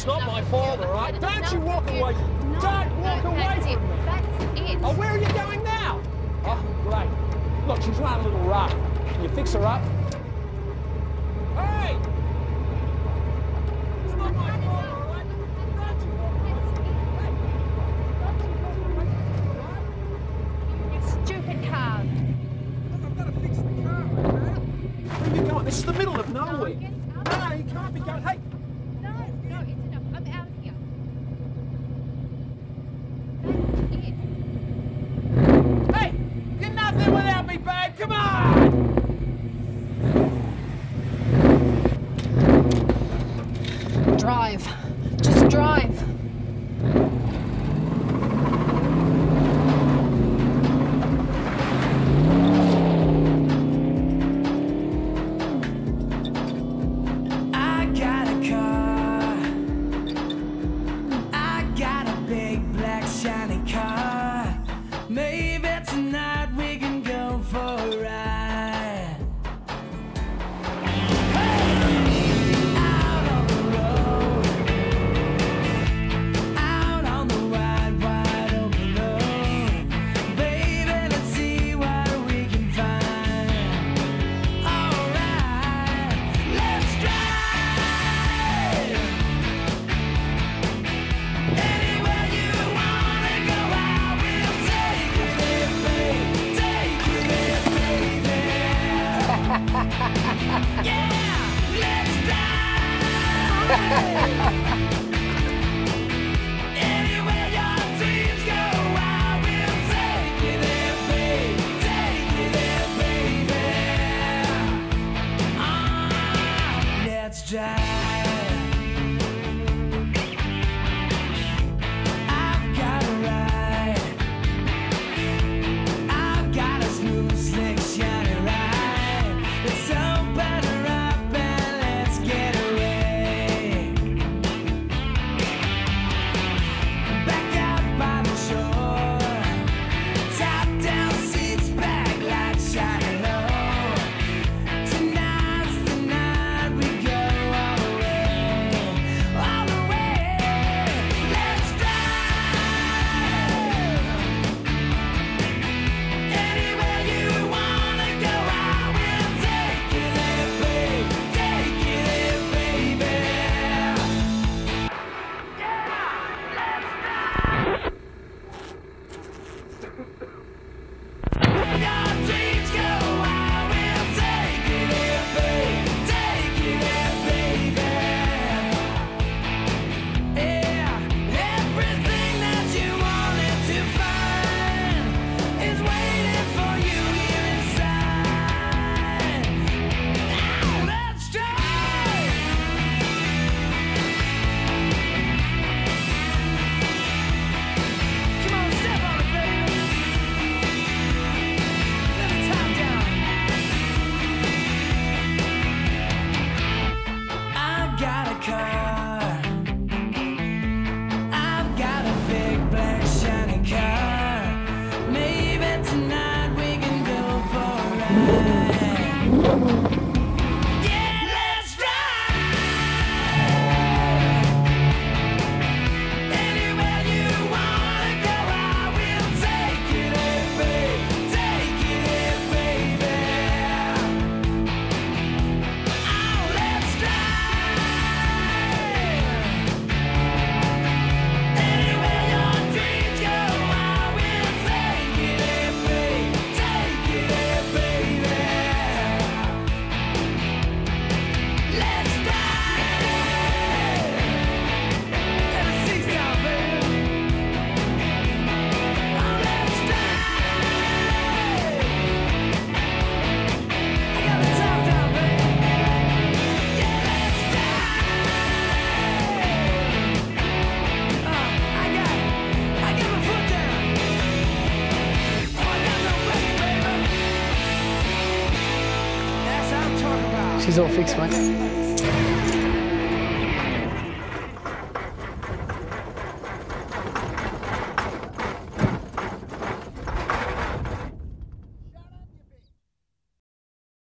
It's not my fault, all right? Don't you walk away. Don't walk away from me. That's it. Oh, where are you going now? Oh, great. Look, she's run a little rough. Can you fix her up? Hey! It's not my fault, all right? Don't you walk away from me. Hey! Don't you walk away from me, all right? You stupid car. Look, I've got to fix the car, okay? Where are you going? This is the middle of nowhere. No, you can't be going. Hey! No, it's enough. I'm out of here. That's it. Hey! You're nothing without me, babe. Come on! Drive. Just drive. I got a car. I got a big black shiny car. Maybe tonight we can go for a ride. Out on the road, out on the wide, wide open road. Baby, let's see what we can find. Alright, let's drive. Anywhere you wanna go, I will take you there, babe. Take you there, baby. Yeah, let's drive. Anywhere your dreams go, I will take you there, babe. Take you there, baby. Let's drive. I've got a ride. I've got a smooth, slick, shiny ride. Let's open her up and let's get away. Back out by the shore. Top down seats, back lights shining low. Tonight's the night we go all the way. All the way. Let's drive. Anywhere you wanna go, I will take you there, babe. Take you there, baby. Yeah, let's drive. Where your dreams go, I will take you there, babe. Take you there, baby. Yeah, everything that you wanted to find is waiting for you here inside. Now let's drive. Come on, step on it, baby. Let the top down. I've got a car. I've got a big black shiny car. Maybe tonight we can go for a ride. Yeah, let's drive. Anywhere you wanna go, I will take you there, babe. Take you there, baby. Oh, let's drive. Anywhere your dreams go, I will take you there, babe. Take you there, baby. Let's drive. Let the seats down, baby. Oh, let's drive. I got the top down, baby. Yeah, let's drive. I got my foot down. Oh, I got no rest, baby. That's what I'm talking about. She's all fixed, mate.